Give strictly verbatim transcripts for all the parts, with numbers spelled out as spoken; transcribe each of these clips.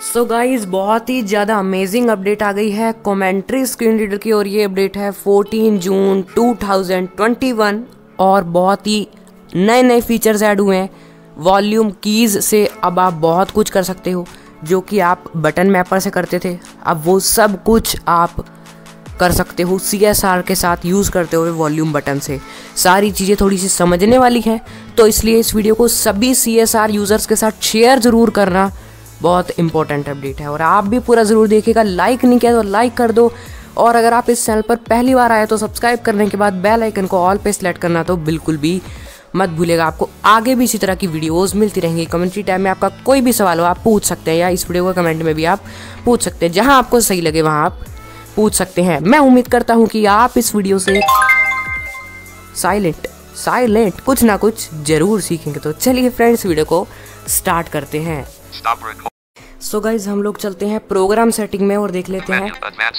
So guys बहुत ही ज़्यादा amazing update आ गई है कमेंट्री स्क्रीन रीडर की, और ये अपडेट है चौदह जून दो हज़ार इक्कीस और बहुत ही नए नए फीचर्स ऐड हुए हैं। वॉल्यूम कीज़ से अब आप बहुत कुछ कर सकते हो जो कि आप बटन मैपर से करते थे, अब वो सब कुछ आप कर सकते हो सी एस आर के साथ यूज़ करते हुए वॉल्यूम बटन से। सारी चीज़ें थोड़ी सी समझने वाली हैं, तो इसलिए इस वीडियो को सभी सी एस आर यूज़र्स के साथ शेयर ज़रूर करना, बहुत इंपॉर्टेंट अपडेट है। और आप भी पूरा ज़रूर देखिएगा, लाइक नहीं किया तो लाइक कर दो, और अगर आप इस चैनल पर पहली बार आए तो सब्सक्राइब करने के बाद बेल आइकन को ऑल पे सेलेक्ट करना तो बिल्कुल भी मत भूलिएगा। आपको आगे भी इसी तरह की वीडियोस मिलती रहेंगी। कमेंट्री टाइम में आपका कोई भी सवाल हो आप पूछ सकते हैं, या इस वीडियो को कमेंट में भी आप पूछ सकते हैं, जहां आपको सही लगे वहां आप पूछ सकते हैं। मैं उम्मीद करता हूं कि आप इस वीडियो से साइलेंट साइलेंट कुछ ना कुछ जरूर सीखेंगे। तो चलिए फ्रेंड्स, वीडियो को स्टार्ट करते हैं। सो so गाइज हम लोग चलते हैं प्रोग्राम सेटिंग में और देख लेते हैं।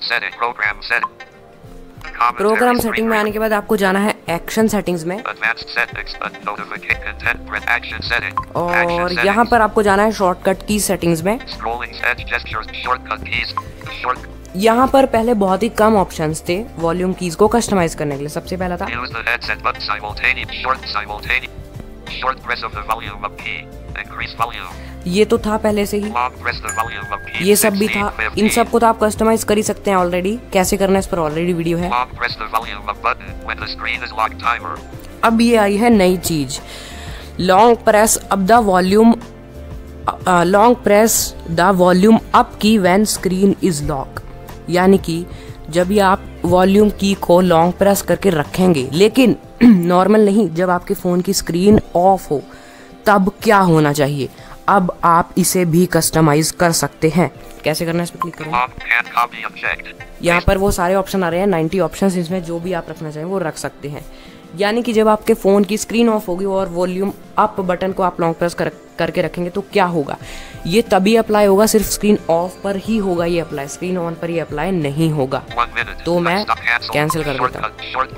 प्रोग्राम सेटिंग में आने के बाद आपको जाना है एक्शन सेटिंग्स में, और यहाँ पर आपको जाना है शॉर्टकट की सेटिंग्स में। यहाँ पर पहले बहुत ही कम ऑप्शंस थे वॉल्यूम कीज को कस्टमाइज करने के लिए। सबसे पहला था ये तो था पहले से ही, ये सब भी था, इन सब को तो आप कस्टमाइज कर ही सकते हैं ऑलरेडी। कैसे करना है इस पर ऑलरेडी वीडियो है। अब ये आई है नई चीज, long press up the volume long press the volume up key when screen is lock. यानी कि जब भी आप वॉल्यूम की को लॉन्ग प्रेस करके रखेंगे, लेकिन नॉर्मल नहीं, जब आपके फ़ोन की स्क्रीन ऑफ हो तब क्या होना चाहिए, अब आप इसे भी कस्टमाइज कर सकते हैं। कैसे करना है इस पर क्लिक करें। यहाँ पर वो सारे ऑप्शन आ रहे हैं, नब्बे ऑप्शंस, इसमें जो भी आप रखना चाहें वो रख सकते हैं। यानी कि जब आपके फ़ोन की स्क्रीन ऑफ होगी और वॉल्यूम अप बटन को आप लॉन्ग प्रेस कर करके रखेंगे तो क्या होगा, ये तभी अप्लाई होगा, सिर्फ स्क्रीन ऑफ पर ही होगा ये अप्लाई, स्क्रीन ऑन पर ये अप्लाई नहीं होगा। तो मैं कैंसिल कर देता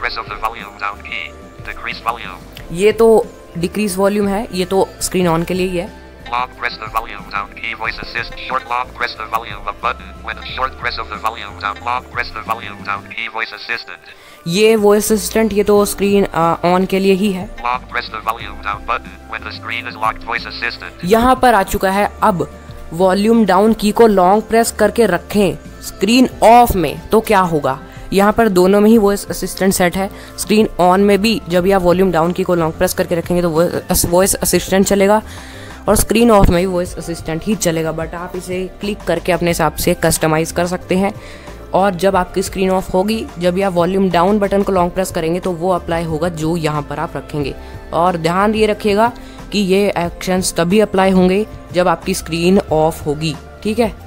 हूँ। ये तो डिक्रीज वॉल्यूम है, ये तो स्क्रीन ऑन के लिए ही है। Long press the volume down key, voice assist, short long press the volume up button, when short press of the volume down, long press the volume down key, voice assistant. ये voice assistant ये तो screen on के लिए ही है। Long press the volume down button, when the screen is locked, voice assistant. यहाँ पर आ चुका है। अब वॉल्यूम डाउन की को लॉन्ग प्रेस करके रखें स्क्रीन ऑफ में तो क्या होगा। यहाँ पर दोनों में ही वॉइस असिस्टेंट सेट है। स्क्रीन ऑन में भी जब आप वॉल्यूम डाउन की को लॉन्ग प्रेस करके रखेंगे तो वॉइस असिस्टेंट चलेगा, और स्क्रीन ऑफ में भी वॉइस असिस्टेंट ही चलेगा। बट आप इसे क्लिक करके अपने हिसाब से कस्टमाइज कर सकते हैं, और जब आपकी स्क्रीन ऑफ होगी, जब भी आप वॉल्यूम डाउन बटन को लॉन्ग प्रेस करेंगे तो वो अप्लाई होगा जो यहाँ पर आप रखेंगे। और ध्यान ये रखिएगा कि ये एक्शंस तभी अप्लाई होंगे जब आपकी स्क्रीन ऑफ होगी, ठीक है।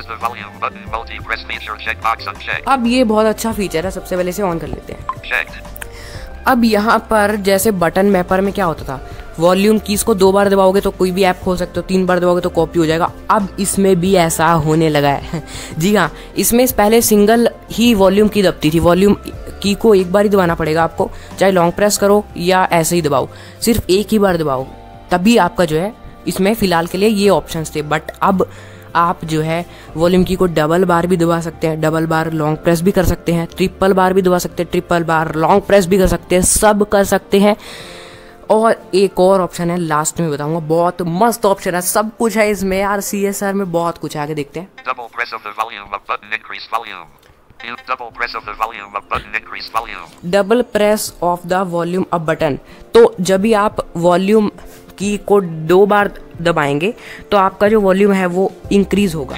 अब ये बहुत अच्छा फीचर है, सबसे पहले से ऑन कर लेते हैं। अब यहाँ पर जैसे बटन मैपर में क्या होता था, वॉल्यूम कीज को दो बार दबाओगे तो कोई भी ऐप खोल सकते हो, तीन बार दबाओगे तो कॉपी हो जाएगा। अब इसमें भी ऐसा होने लगा है। जी हाँ, इसमें पहले सिंगल ही वॉल्यूम की दबती थी, वॉल्यूम की को एक बार ही दबाना पड़ेगा आपको, चाहे लॉन्ग प्रेस करो या ऐसे ही दबाओ, सिर्फ एक ही बार दबाओ, तभी आपका जो है इसमें फिलहाल के लिए ये ऑप्शंस थे। बट अब आप जो है वॉल्यूम की को डबल बार भी दबा सकते हैं, डबल बार लॉन्ग प्रेस भी कर सकते हैं, ट्रिपल बार भी दबा सकते हैं, ट्रिपल बार लॉन्ग प्रेस भी कर सकते हैं, सब कर सकते हैं। और एक और ऑप्शन है, लास्ट में बताऊंगा, बहुत मस्त ऑप्शन है, सब कुछ है इसमें यार। सी एस आर में बहुत कुछ है, आगे देखते हैं। Double press of the volume up button, increase volume. Double press of the volume up button, increase volume. Double press of the volume up button, तो जब भी आप वॉल्यूम की को दो बार दबाएंगे तो आपका जो वॉल्यूम है वो इंक्रीज होगा।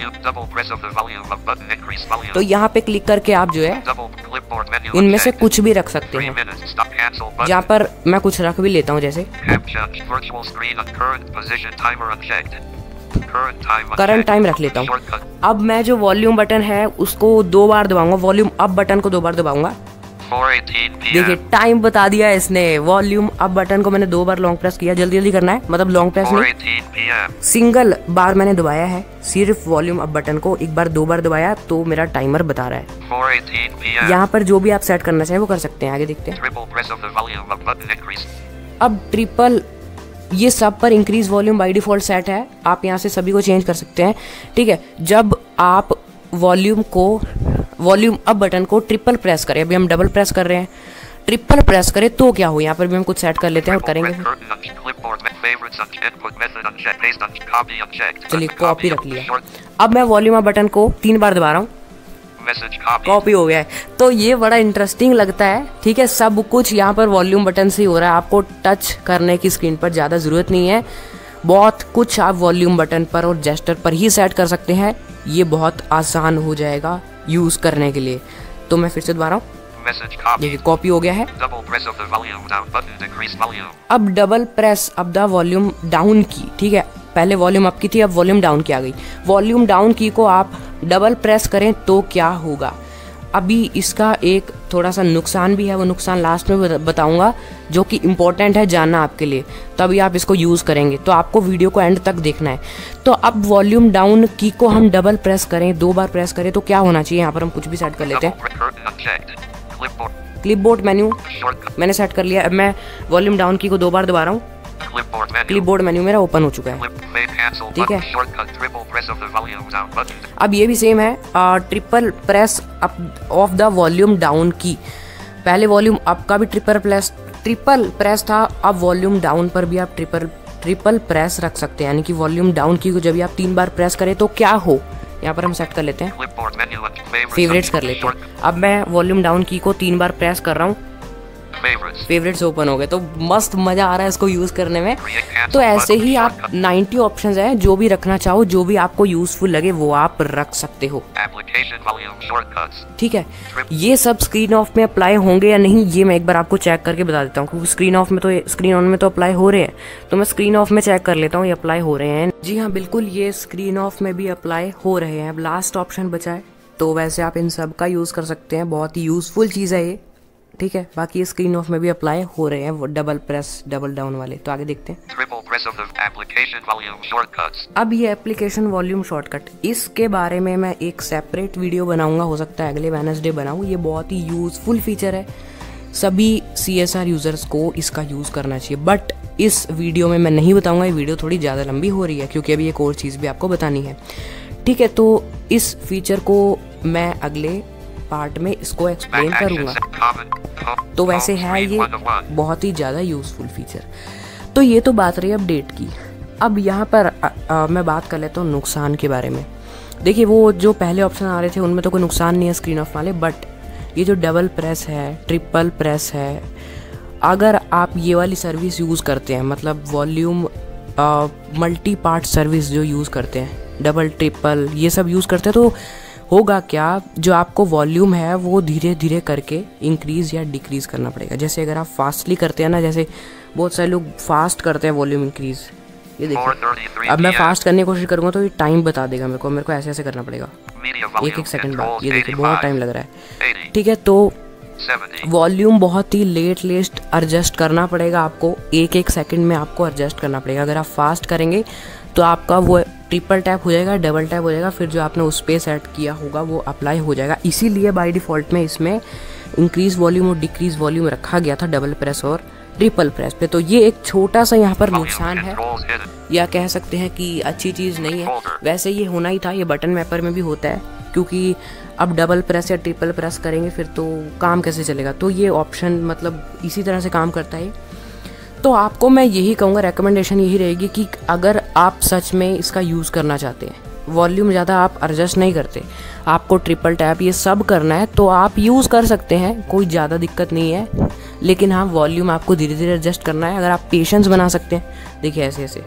तो यहाँ पे क्लिक करके आप जो है इनमें से कुछ भी रख सकते हैं। यहाँ पर मैं कुछ रख भी लेता हूँ, जैसे करंट टाइम रख लेता हूँ। अब मैं जो वॉल्यूम बटन है उसको दो बार दबाऊंगा, वॉल्यूम अप बटन को दो बार दबाऊंगा। देखिए टाइम बता दिया इसने, वॉल्यूम अप बटन को मैंने दो बार लॉन्ग प्रेस किया, जल्दी जल्दी करना है, मतलब लॉन्ग प्रेस नहीं, सिंगल बार मैंने दबाया है, सिर्फ वॉल्यूम अप बटन को एक बार दो बार दबाया तो मेरा टाइमर बता रहा है। यहाँ पर जो भी आप सेट करना चाहें वो कर सकते हैं, आगे देखते हैं। अब ट्रिपल ये सब पर increase volume by default set है, आप यहाँ से सभी को चेंज कर सकते हैं। ठीक है, जब आप वॉल्यूम को वॉल्यूम अप बटन को ट्रिपल प्रेस करें, अभी हम डबल प्रेस कर रहे हैं, ट्रिपल प्रेस करें तो क्या हो, यहाँ पर भी हम कुछ सेट कर लेते हैं और करेंगे। चलिए कॉपी रख लिया। अब मैं वॉल्यूम अप बटन को तीन बार दबा रहा हूँ, कॉपी हो गया है। तो ये बड़ा इंटरेस्टिंग लगता है। ठीक है, सब कुछ यहाँ पर वॉल्यूम बटन से ही हो रहा है, आपको टच करने की स्क्रीन पर ज़्यादा ज़रूरत नहीं है। बहुत कुछ आप वॉल्यूम बटन पर और जेस्टर पर ही सेट कर सकते हैं, ये बहुत आसान हो जाएगा यूज़ करने के लिए। तो मैं फिर से दोबारा देखिए कॉपी हो गया है। अब डबल प्रेस अब द वॉल्यूम डाउन की, ठीक है, पहले वॉल्यूम अप की थी, अब वॉल्यूम डाउन की आ गई। वॉल्यूम डाउन की को आप डबल प्रेस करें तो क्या होगा। अभी इसका एक थोड़ा सा नुकसान भी है, वो नुकसान लास्ट में बताऊंगा, जो कि इम्पोर्टेंट है जानना आपके लिए, तभी आप इसको यूज़ करेंगे। तो आपको वीडियो को एंड तक देखना है। तो अब वॉल्यूम डाउन की को हम डबल प्रेस करें, दो बार प्रेस करें तो क्या होना चाहिए। यहाँ पर हम कुछ भी सेट कर लेते हैं। क्लिपबोर्ड मेन्यू मैंने सेट कर लिया। अब मैं वॉल्यूम डाउन की को दो बार दबा रहा हूँ, क्लिपबोर्ड मेन्यू मेरा ओपन हो चुका है। ठीक है, अब ये भी सेम है, triple press up of the volume down key. पहले वॉल्यूम अप का भी ट्रिपल प्रेस ट्रिपल प्रेस था, अब वॉल्यूम डाउन पर भी आप ट्रिपल ट्रिपल प्रेस रख सकते हैं। यानी कि वॉल्यूम डाउन की को जब भी आप तीन बार प्रेस करें तो क्या हो, यहाँ पर हम सेट कर लेते हैं, फेवरेट्स कर लेते हैं। अब मैं वॉल्यूम डाउन की को तीन बार प्रेस कर रहा हूँ, फेवरेट्स ओपन हो गए। तो मस्त मजा आ रहा है इसको यूज करने में। तो ऐसे ही आप नब्बे ऑप्शंस हैं, जो भी रखना चाहो, जो भी आपको यूजफुल लगे वो आप रख सकते हो। ठीक है, ये सब स्क्रीन ऑफ में अप्लाई होंगे या नहीं ये मैं एक बार आपको चेक करके बता देता हूँ, क्योंकि स्क्रीन ऑफ में तो स्क्रीन ऑन में तो अप्लाई हो रहे हैं। तो मैं स्क्रीन ऑफ में चेक कर लेता हूँ ये अप्लाई हो रहे हैं। जी हाँ बिल्कुल, ये स्क्रीन ऑफ में भी अप्लाई हो रहे हैं। अब लास्ट ऑप्शन बचा है, तो वैसे आप इन सब का यूज कर सकते हैं, बहुत ही यूजफुल चीज़ है ये। ठीक है, बाकी ये स्क्रीन ऑफ में भी अप्लाई हो रहे हैं वो डबल प्रेस डबल डाउन वाले। तो आगे देखते हैं। अब ये एप्लीकेशन वॉल्यूम शॉर्टकट, इसके बारे में मैं एक सेपरेट वीडियो बनाऊंगा, हो सकता है अगले वेडनेसडे बनाऊं। ये बहुत ही यूजफुल फीचर है, सभी सी एस आर यूजर्स को इसका यूज करना चाहिए। बट इस वीडियो में मैं नहीं बताऊंगा, ये वीडियो थोड़ी ज़्यादा लंबी हो रही है, क्योंकि अभी एक और चीज़ भी आपको बतानी है। ठीक है, तो इस फीचर को मैं अगले पार्ट में इसको एक्सप्लेन करूंगा। तो वैसे है ये बहुत ही ज़्यादा यूजफुल फीचर। तो ये तो बात रही अपडेट की। अब यहाँ पर आ, आ, मैं बात कर लेता हूँ नुकसान के बारे में। देखिए, वो जो पहले ऑप्शन आ रहे थे उनमें तो कोई नुकसान नहीं है स्क्रीन ऑफ वाले, बट ये जो डबल प्रेस है, ट्रिपल प्रेस है, अगर आप ये वाली सर्विस यूज़ करते हैं, मतलब वॉल्यूम मल्टी पार्ट सर्विस जो यूज़ करते हैं, डबल ट्रिपल ये सब यूज़ करते हैं, तो होगा क्या, जो आपको वॉल्यूम है वो धीरे धीरे करके इंक्रीज़ या डिक्रीज़ करना पड़ेगा। जैसे अगर आप फास्टली करते हैं ना, जैसे बहुत सारे लोग फास्ट करते हैं वॉल्यूम इंक्रीज़, ये देखिए अब मैं फास्ट करने की कोशिश करूँगा तो ये टाइम बता देगा मेरे को, मेरे को ऐसे ऐसे करना पड़ेगा एक एक सेकंड बाद। ये देखिए बहुत टाइम लग रहा है। ठीक है, तो वॉल्यूम बहुत ही लेट लेट एडजस्ट करना पड़ेगा आपको, एक एक सेकंड में आपको एडजस्ट करना पड़ेगा। अगर आप फास्ट करेंगे तो आपका वो ट्रिपल टैप हो जाएगा, डबल टैप हो जाएगा, फिर जो आपने उस पर सेट किया होगा वो अप्लाई हो जाएगा। इसीलिए बाय डिफ़ॉल्ट में इसमें इंक्रीज वॉल्यूम और डिक्रीज वॉल्यूम रखा गया था डबल प्रेस और ट्रिपल प्रेस पे। तो ये एक छोटा सा यहाँ पर नुकसान है, या कह सकते हैं कि अच्छी चीज़ नहीं है। वैसे ये होना ही था, ये बटन मैपर में भी होता है, क्योंकि अब डबल प्रेस या ट्रिपल प्रेस करेंगे फिर तो काम कैसे चलेगा। तो ये ऑप्शन मतलब इसी तरह से काम करता है। तो आपको मैं यही कहूँगा, रेकमेंडेशन यही रहेगी कि अगर आप सच में इसका यूज़ करना चाहते हैं, वॉल्यूम ज़्यादा आप एडजस्ट नहीं करते, आपको ट्रिपल टैप ये सब करना है, तो आप यूज़ कर सकते हैं, कोई ज़्यादा दिक्कत नहीं है। लेकिन हाँ, वॉल्यूम आपको धीरे धीरे एडजस्ट करना है। अगर आप पेशेंस बना सकते हैं, देखिए ऐसे ऐसे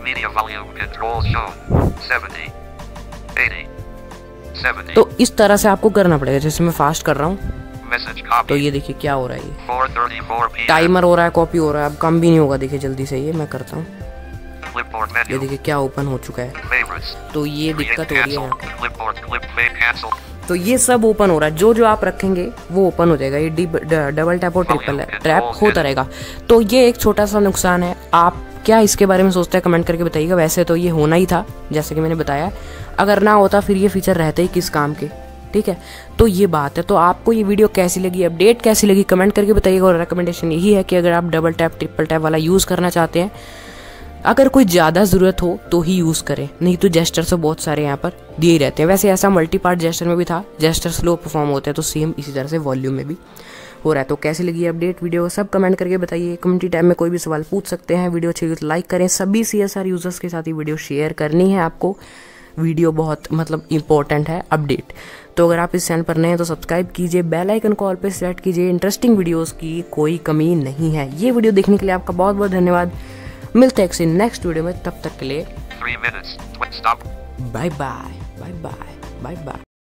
तो इस तरह से आपको करना पड़ेगा। जैसे मैं फास्ट कर रहा हूँ तो ये देखिए क्या हो रहा है, ये टाइमर हो रहा है, कॉपी हो रहा है, अब कम भी नहीं होगा। देखिए जल्दी से ये मैं करता हूँ, ये देखिए क्या ओपन हो चुका है। तो ये दिक्कत हो रही है, तो ये सब ओपन हो रहा है, जो जो आप रखेंगे वो ओपन हो जाएगा। ये डबल टैप और ट्रिपल टैप होता रहेगा। तो ये एक छोटा सा नुकसान है। आप क्या इसके बारे में सोचते हैं कमेंट करके बताइएगा। वैसे तो ये होना ही था, जैसे कि मैंने बताया, अगर ना होता फिर ये फीचर रहते ही किस काम के। ठीक है, तो ये बात है। तो आपको ये वीडियो कैसी लगी, अपडेट कैसी लगी, कमेंट करके बताइएगा। और रिकमेंडेशन यही है कि अगर आप डबल टैप ट्रिपल टैप वाला यूज़ करना चाहते हैं अगर कोई ज़्यादा ज़रूरत हो तो ही यूज़ करें, नहीं तो जेस्चर तो बहुत सारे यहाँ पर दिए ही रहते हैं। वैसे ऐसा मल्टी पार्ट जेस्चर में भी था, जेस्चर स्लो परफॉर्म होते हैं तो सेम इसी तरह से वॉल्यूम में भी हो रहा है। तो कैसी लगी अपडेट वीडियो सब कमेंट करके बताइए। कम्युनिटी टैब में कोई भी सवाल पूछ सकते हैं। वीडियो अच्छी लगी तो लाइक करें। सभी सी एस आर यूज़र्स के साथ ही वीडियो शेयर करनी है आपको। वीडियो बहुत मतलब इंपॉर्टेंट है अपडेट। तो अगर आप इस चैनल पर नए हैं तो सब्सक्राइब कीजिए, बेल आइकन को ऑल पे सेलेक्ट कीजिए। इंटरेस्टिंग वीडियोस की कोई कमी नहीं है। ये वीडियो देखने के लिए आपका बहुत बहुत धन्यवाद। मिलते हैं किसी नेक्स्ट वीडियो में, तब तक के लिए Three minutes. Stop. Bye bye bye bye bye bye.